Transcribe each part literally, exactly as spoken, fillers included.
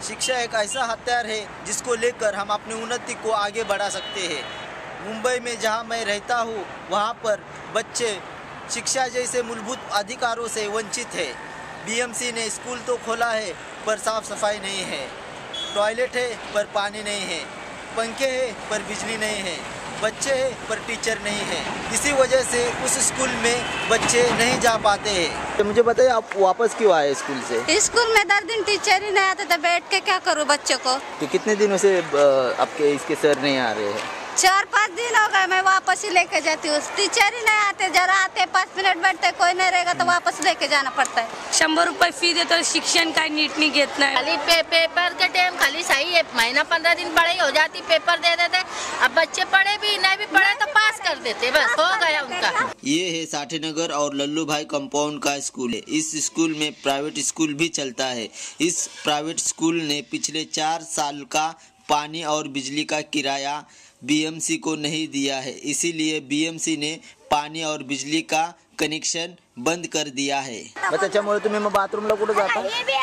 शिक्षा एक ऐसा हथियार है जिसको लेकर हम अपनी उन्नति को आगे बढ़ा सकते हैं। मुंबई में जहां मैं रहता हूं, वहां पर बच्चे शिक्षा जैसे मूलभूत अधिकारों से वंचित है। बीएमसी ने स्कूल तो खोला है पर साफ सफाई नहीं है, टॉयलेट है पर पानी नहीं है, पंखे है पर बिजली नहीं है, बच्चे हैं पर टीचर नहीं है। इसी वजह से उस स्कूल में बच्चे नहीं जा पाते हैं। तो मुझे बताइए, आप वापस क्यों आए स्कूल से? स्कूल में दस दिन टीचर ही नहीं आते थे, बैठ के क्या करूँ बच्चों को। तो कितने दिनों से आपके इसके सर नहीं आ रहे हैं? चार पाँच दिन हो गए, मैं वापस ही लेके जाती हूँ। टीचर ही नहीं आते, जरा आते पाँच मिनट बैठते, कोई नहीं रहेगा तो वापस लेके जाना पड़ता है। शंभर रुपये फी देतो, शिक्षण काय नीट नहीं घेत नाही। खाली पे, पेपर के टाइम खाली सही है, महीना पंद्रह दिन पढ़ाई हो जाती, पेपर दे देते। अब बच्चे पढ़े भी नहीं भी पढ़े तो पास कर देते, बस हो गया उनका। ये है साठे नगर और लल्लू भाई कंपाउंड का स्कूल है। इस स्कूल में प्राइवेट स्कूल भी चलता है। इस प्राइवेट स्कूल ने पिछले चार साल का पानी और बिजली का किराया बीएमसी को नहीं दिया है, इसीलिए बीएमसी ने पाणी और बिजली का कनेक्शन बंद कर दिया है। मग त्याच्यामुळे तुम्ही मग बाथरूमला कुठे जाता?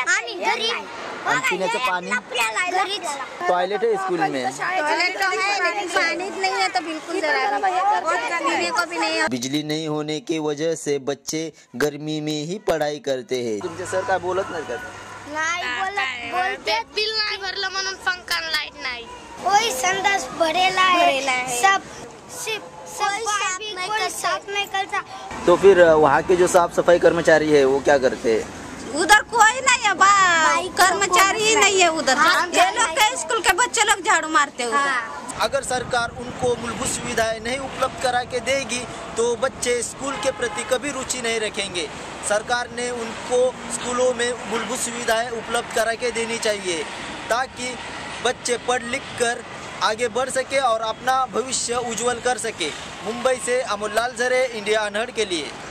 आणि पिण्याचं पाणी, टॉयलेट है स्कूल में? टॉयलेट तो है लेकिन पानी नहीं है तो बिल्कुल पीने को भी नहीं है। बिजली नहीं होने की वजह से बच्चे गर्मी में ही पढ़ाई करते हैं। तुमचे सर काय बोलत नाही का? नाही बोलत, बोलते बिल नाही भरलं म्हणून पंखा लाईट नाही, कोई संडास भरेला है, सब सिर्फ कोई साफ नहीं करता। तो फिर वहाँ के जो साफ सफाई कर्मचारी है वो क्या करते हैं? उधर कोई नहीं है, कर्मचारी ही नहीं है उधर। ये लोग के स्कूल के बच्चे लोग झाड़ू मारते हैं। अगर सरकार उनको मूलभूत सुविधाएं नहीं उपलब्ध करा के देगी तो बच्चे स्कूल के प्रति कभी रुचि नहीं रखेंगे। सरकार ने उनको स्कूलों में मूलभूत सुविधाएं उपलब्ध करा के देनी चाहिए ताकि बच्चे पढ़ लिख कर आगे बढ़ सके और अपना भविष्य उज्जवल कर सके। मुंबई से अमोल लाल झरे, इंडिया अनहर्ड के लिए।